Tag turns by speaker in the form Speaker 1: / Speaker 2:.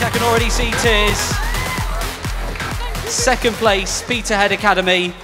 Speaker 1: I can already see tears. Second place, Peterhead Academy.